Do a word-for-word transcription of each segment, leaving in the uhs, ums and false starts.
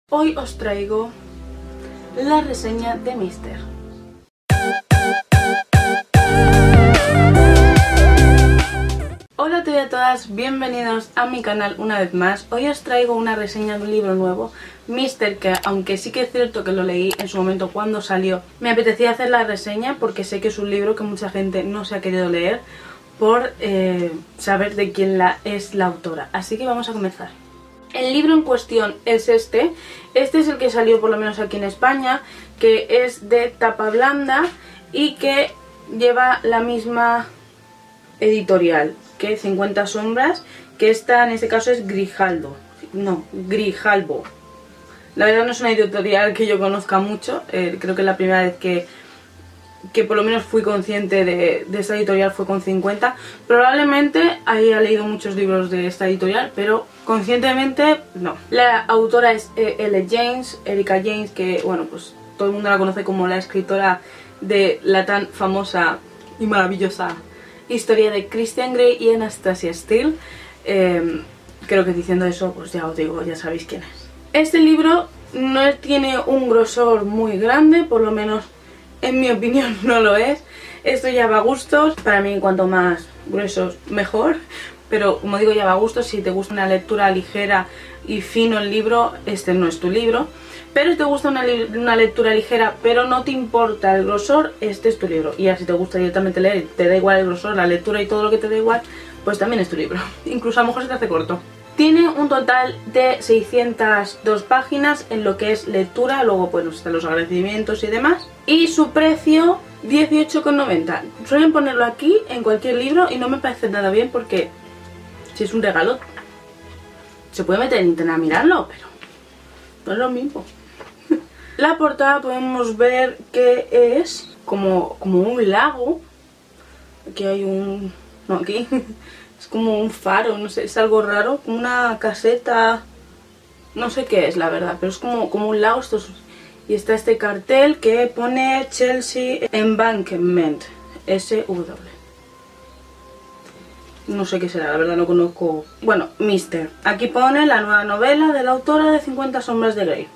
Hoy os traigo la reseña de Mister. Hola a todos y a todas, bienvenidos a mi canal una vez más. Hoy os traigo una reseña de un libro nuevo, Mister, que aunque sí que es cierto que lo leí en su momento cuando salió, me apetecía hacer la reseña porque sé que es un libro que mucha gente no se ha querido leer por eh, saber de quién la, es la autora. Así que vamos a comenzar. El libro en cuestión es este. Este es el que salió por lo menos aquí en España, que es de tapa blanda y que lleva la misma editorial que cincuenta sombras, que esta en este caso es Grijalbo. No, Grijalbo. La verdad no es una editorial que yo conozca mucho, eh, creo que la primera vez que que por lo menos fui consciente de, de esta editorial fue con cincuenta. Probablemente haya leído muchos libros de esta editorial, pero conscientemente no. La autora es L. James, Erika James, que bueno, pues todo el mundo la conoce como la escritora de la tan famosa y maravillosa historia de Christian Grey y Anastasia Steele. Eh, creo que diciendo eso, pues ya os digo, ya sabéis quién es. Este libro no tiene un grosor muy grande, por lo menos en mi opinión no lo es. Esto ya va a gustos, para mí cuanto más gruesos mejor, pero como digo ya va a gustos. Si te gusta una lectura ligera y fino el libro, este no es tu libro. Pero si te gusta una, una lectura ligera pero no te importa el grosor, este es tu libro. Y así te gusta directamente leer, te da igual el grosor, la lectura y todo lo que te da igual, pues también es tu libro. Incluso a lo mejor se te hace corto. Tiene un total de seiscientas dos páginas en lo que es lectura, luego pues están los agradecimientos y demás. Y su precio, dieciocho con noventa. Suelen ponerlo aquí en cualquier libro y no me parece nada bien porque si es un regalo se puede meter en internet a mirarlo, pero no es lo mismo. La portada podemos ver que es como, como un lago. Aquí hay un... no, aquí... es como un faro, no sé, es algo raro, como una caseta, no sé qué es la verdad, pero es como, como un lago. Esto es, y está este cartel que pone Chelsea Embankment, S W. No sé qué será, la verdad no conozco. Bueno, Mister. Aquí pone la nueva novela de la autora de cincuenta sombras de Grey.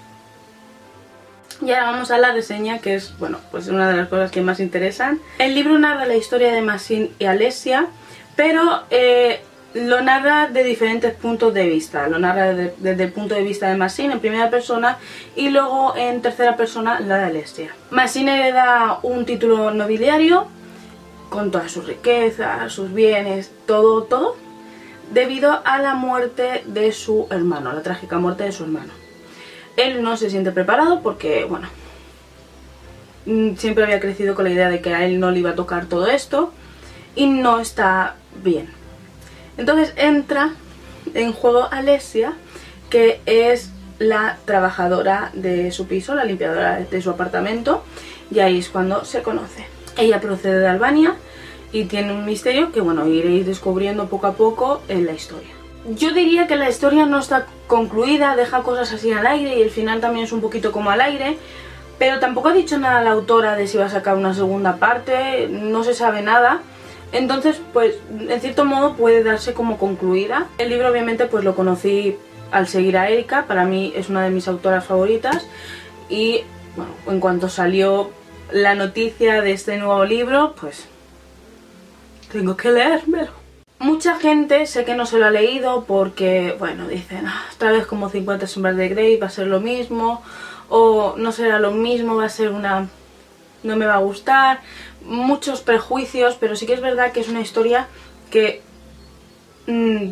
Y ahora vamos a la reseña, que es, bueno, pues una de las cosas que más interesan. El libro narra la historia de Maxine y Alessia, pero eh, lo narra de diferentes puntos de vista. Lo narra desde, desde el punto de vista de Maxine en primera persona y luego en tercera persona la de Alessia. Maxine hereda un título nobiliario con todas sus riquezas, sus bienes, todo, todo, debido a la muerte de su hermano, la trágica muerte de su hermano. Él no se siente preparado porque, bueno, siempre había crecido con la idea de que a él no le iba a tocar todo esto y no está bien. Entonces entra en juego Alessia, que es la trabajadora de su piso, la limpiadora de su apartamento, y ahí es cuando se conoce. Ella procede de Albania y tiene un misterio que, bueno, iréis descubriendo poco a poco en la historia. Yo diría que la historia no está concluida, deja cosas así al aire y el final también es un poquito como al aire, pero tampoco ha dicho nada la autora de si va a sacar una segunda parte, no se sabe nada. Entonces, pues, en cierto modo puede darse como concluida. El libro obviamente pues lo conocí al seguir a Erika, para mí es una de mis autoras favoritas. Y, bueno, en cuanto salió la noticia de este nuevo libro, pues tengo que leérmelo. Mucha gente sé que no se lo ha leído porque, bueno, dicen, ah, otra vez como cincuenta sombras de Grey, va a ser lo mismo, o no será lo mismo, va a ser una... no me va a gustar. Muchos prejuicios, pero sí que es verdad que es una historia que mmm,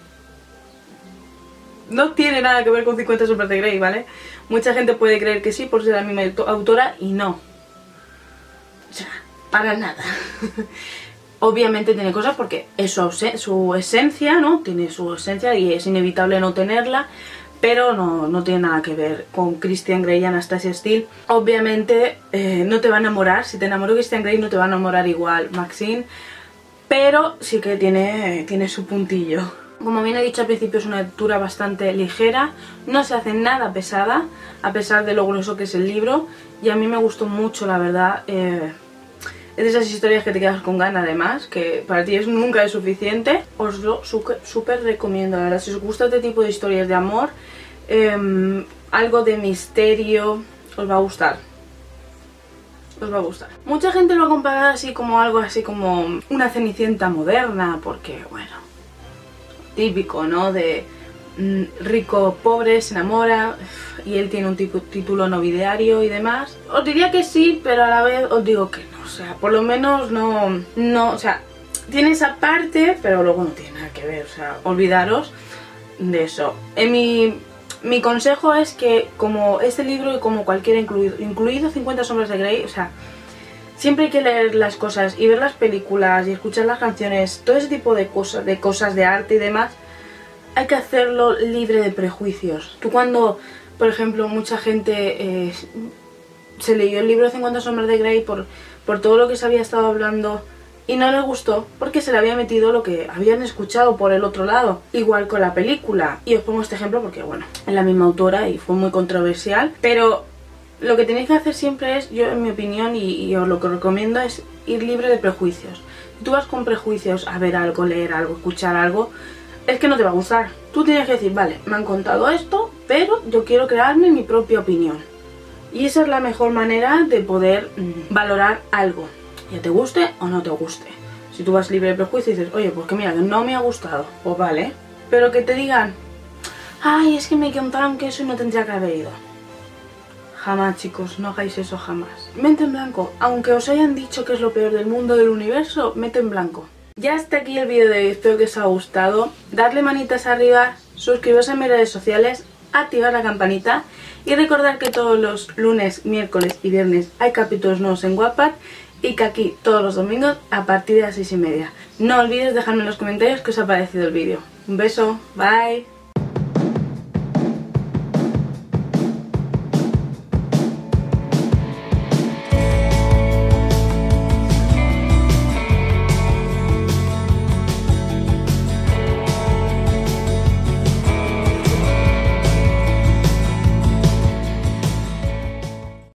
no tiene nada que ver con cincuenta sombras de Grey, ¿vale? Mucha gente puede creer que sí por ser la misma autora y no. O sea, para nada. Obviamente tiene cosas porque es su, su esencia, ¿no? Tiene su esencia y es inevitable no tenerla, pero no, no tiene nada que ver con Christian Grey y Anastasia Steele. Obviamente eh, no te va a enamorar, si te enamoró Christian Grey no te va a enamorar igual Maxine, pero sí que tiene, tiene su puntillo. Como bien he dicho al principio, es una lectura bastante ligera, no se hace nada pesada, a pesar de lo grueso que es el libro, y a mí me gustó mucho, la verdad. Eh, es de esas historias que te quedas con ganas, además, que para ti es, nunca es suficiente. Os lo súper recomiendo, la verdad. Si os gusta este tipo de historias de amor, eh, algo de misterio, os va a gustar. Os va a gustar. Mucha gente lo ha comparado así como algo así como una Cenicienta moderna, porque bueno, típico, ¿no? De mmm, rico, pobre, se enamora y él tiene un título nobiliario y demás. Os diría que sí, pero a la vez os digo que no, o sea, por lo menos no, no, o sea, tiene esa parte, pero luego no tiene nada que ver, o sea, olvidaros de eso. En mi... Mi consejo es que, como este libro y como cualquiera, incluido, incluido cincuenta sombras de Grey, o sea, siempre hay que leer las cosas y ver las películas y escuchar las canciones, todo ese tipo de cosas, de cosas de arte y demás, hay que hacerlo libre de prejuicios. Tú cuando, por ejemplo, mucha gente eh, se leyó el libro cincuenta sombras de Grey por, por todo lo que se había estado hablando y no le gustó porque se le había metido lo que habían escuchado por el otro lado. Igual con la película. Y os pongo este ejemplo porque, bueno, es la misma autora y fue muy controversial. Pero lo que tenéis que hacer siempre es, yo en mi opinión, y, y os lo que recomiendo es ir libre de prejuicios. Si tú vas con prejuicios a ver algo, leer algo, escuchar algo, es que no te va a gustar. Tú tienes que decir, vale, me han contado esto, pero yo quiero crearme mi propia opinión. Y esa es la mejor manera de poder mmm, valorar algo. Ya te guste o no te guste. Si tú vas libre de prejuicio y dices, oye, pues que mira, que no me ha gustado, pues vale. Pero que te digan, ay, es que me contaron que eso y no tendría que haber ido. Jamás, chicos, no hagáis eso jamás. Mente en blanco. Aunque os hayan dicho que es lo peor del mundo, del universo, mente en blanco. Ya hasta aquí el vídeo de hoy, espero que os haya gustado. Dadle manitas arriba, suscribiros a mis redes sociales, activar la campanita y recordar que todos los lunes, miércoles y viernes hay capítulos nuevos en Wattpad. Y que aquí todos los domingos a partir de las seis y media. No olvides dejarme en los comentarios qué os ha parecido el vídeo. Un beso, bye.